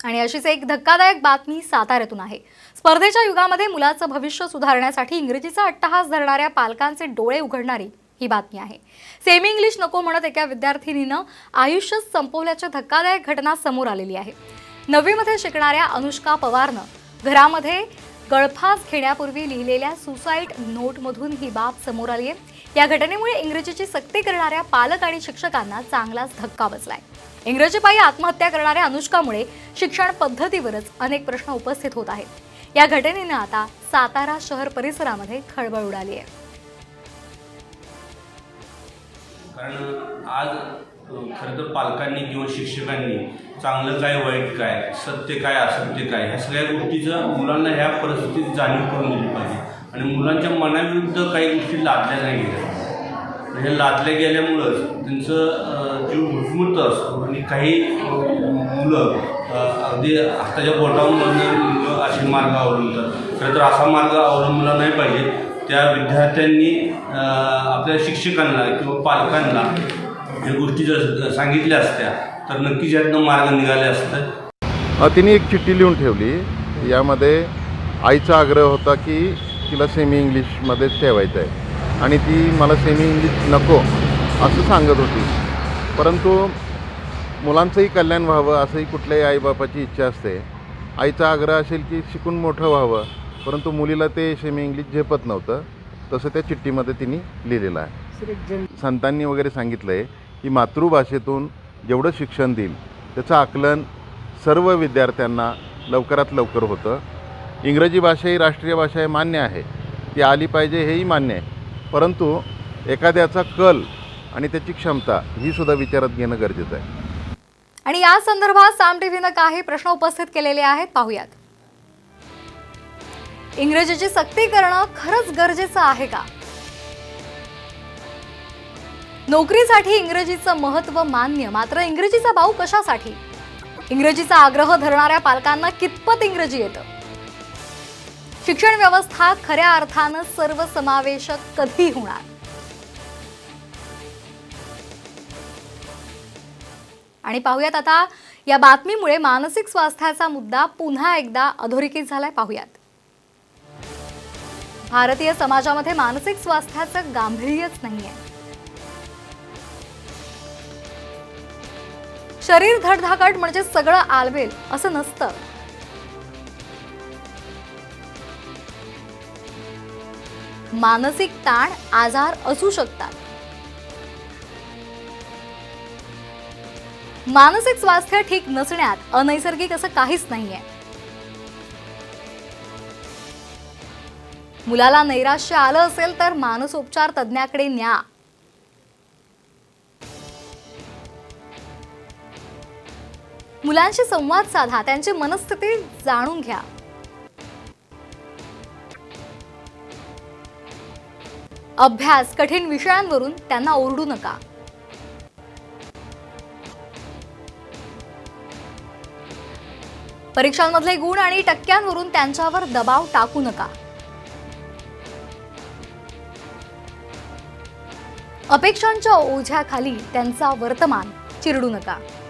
आणि अशीच एक धक्कादायक बातमी साताऱ्यातून आहे। स्पर्धेच्या युगामध्ये मुलाचं भविष्य सुधारण्यासाठी इंग्रजीचा अट्टहास धरणाऱ्या पालकांचे डोळे उघडणारी ही बातमी आहे। सेमी इंग्लिश नको म्हणत एका विद्यार्थिनीनं आयुष्य संपवल्याची धक्कादायक घटना समोर आलेली आहे। 9वी मध्ये शिकणाऱ्या अनुष्का पवारनं घरामध्ये गळफास घेण्यापूर्वी लिहिलेल्या सुसाइड नोटमधून ही बाब समोर आली आहे। या घटनेमुळे इंग्रजीची सक्ती करणाऱ्या पालक आणि शिक्षकांना चांगलाच धक्का बसलाय। इंग्रजीपायी आत्महत्या करणाऱ्या अनुष्कामुळे शिक्षण पद्धतीवरच अनेक प्रश्न उपस्थित होत आहेत। या घटनेने आता सातारा शहर परिसरामध्ये खळबळ उडाली आहे। कारण आज खरं तर पालकांनी किंवा शिक्षकांनी चांगलं काय वाईट काय सत्य काय असत्य काय ह्या सगळ्या गोष्टीचं मुलांना ह्या परिस्थितीत जाणीव करून दिली पाहिजे आणि मुलांच्या मनाविरुद्ध काही गोष्टी लादल्या नाही गेल्या। हे लादल्या गेल्यामुळंच त्यांचं जीव घुसमटत असतो आणि काही मुलं अगदी हाताच्या बोटावून मुलं असे मार्ग अवलंबतात। खरं तर असा मार्ग अवलंबला नाही पाहिजे। त्या विद्यार्थ्यांनी आपल्या शिक्षकांना किंवा पालकांना या गोष्टी जर सांगितल्या असत्या तर नक्कीच यातनं मार्ग निघाले असतात। तिने एक चिठ्ठी लिहून ठेवली। यामध्ये आईचा आग्रह होता की तिला सेमी इंग्लिशमध्येच ठेवायचं आहे आणि ती मला सेमी इंग्लिश नको असं सांगत होती। परंतु मुलांचंही कल्याण व्हावं असंही कुठल्याही आईबापाची इच्छा असते। आईचा आग्रह असेल की शिकून मोठं व्हावं, परंतु मुलीला ते सेमी इंग्लिश झेपत नव्हतं। तसं त्या चिठ्ठीमध्ये तिने लिहिलेलं आहे। संतांनी वगैरे सांगितलं आहे की मातृभाषेतून जेवढं शिक्षण देईल त्याचं आकलन सर्व विद्यार्थ्यांना लवकरात लवकर होतं। इंग्रजी भाषा ही राष्ट्रीय भाषा आहे, मान्य आहे, ती आली पाहिजे हेही मान्य आहे, परंतु एखाद्याचा कल आणि त्याची क्षमता ही सुद्धा विचारात घेणं गरजेचं आहे। आणि या संदर्भात साम टीव्हीने काही प्रश्न उपस्थित केलेले आहेत, पाहूयात। इंग्रजीची सक्ती करणं खरंच गरजेचं आहे का? नोकरीसाठी इंग्रजीचं महत्त्व मान्य, मात्र इंग्रजीचा बाऊ कशासाठी? इंग्रजीचा आग्रह धरणाऱ्या पालकांना कितपत इंग्रजी येतं? शिक्षण व्यवस्था खऱ्या अर्थानं सर्वसमावेशक कधी होणार? आणि पाहूयात आता या बातमीमुळे मानसिक स्वास्थ्याचा मुद्दा पुन्हा एकदा अधोरेखित झालाय। पाहूयात। भारतीय समाजामध्ये मानसिक स्वास्थ्याचं गांभीर्यच नाहीये। शरीर धडधाकट म्हणजे सगळं आलबेल असं नसतं। मानसिक ताण आजार असू शकतात। मानसिक स्वास्थ्य ठीक नसण्यात अनैसर्गिक असं काहीच नाहीये। मुलाला नैराश्य आलं असेल तर मानसोपचार तज्ञाकडे न्या। मुलांशी संवाद साधा, त्यांची मनस्थिती जाणून घ्या। अभ्यास कठीण विषयांवरून त्यांना ओरडू नका। परीक्षांमधले गुण आणि टक्क्यांवरून त्यांच्यावर दबाव टाकू नका। अपेक्षांच्या ओझ्याखाली त्यांचा वर्तमान चिरडू नका।